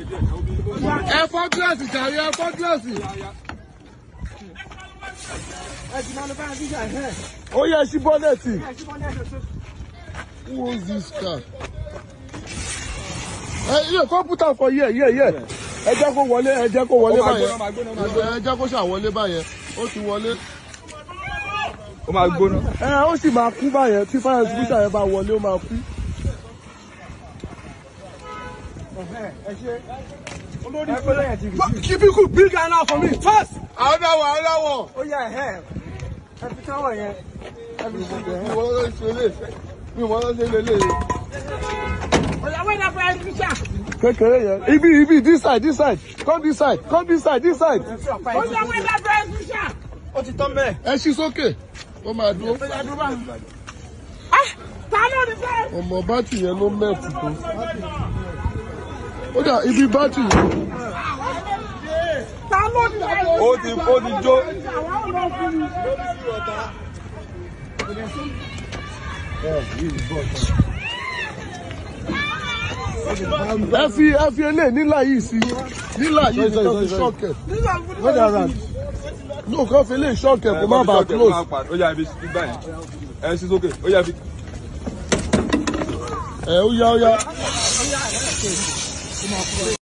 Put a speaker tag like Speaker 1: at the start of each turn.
Speaker 1: Ẹ fọ́ gíláàsì jàre, ẹ fọ́ gíláàsì. Ó yẹ ṣí bọ́nẹ̀tì. Who owns this car? Come put am for here. Ẹ jẹ́ kó wọlé, ẹ jẹ́ kó wọlé báyẹn. Ẹ jẹ́ kó ṣàwọlé báyẹn. Ó ti wọlé.
Speaker 2: Ó máa gbóná.
Speaker 1: Ó sì máa kú báyẹn tí fire extinguisher yẹn bá wọlé ó máa kú.
Speaker 3: Keep it cool, big guy now for me. Fast.
Speaker 1: Another one.
Speaker 3: Oh yeah, every time yeah.
Speaker 1: Mi wọ́n lọ ṣe lélẹ̀. Kékeré yẹn. Ibi, this side. Come this side.
Speaker 3: Ó ti tán bẹ́ẹ̀.
Speaker 1: Ẹ ṣí sókè. Ó máa dúró. Ọmọ bátìrì yẹn ló mẹ́ẹ̀tì tó. Ó dà ibi bátìrì yẹn.
Speaker 2: Ó ti jó. Ẹ fi eléyìí nílà yìí sí. Nílà yìí ni kò fi ṣọ́ọ̀kẹ̀. No, kò fi eléyìí ṣọ́ọ̀kẹ̀ kò má bàa close. Ó yá ibi báyìí. Ẹ ṣí sókè. Ó yá ibi.
Speaker 1: Ó yá.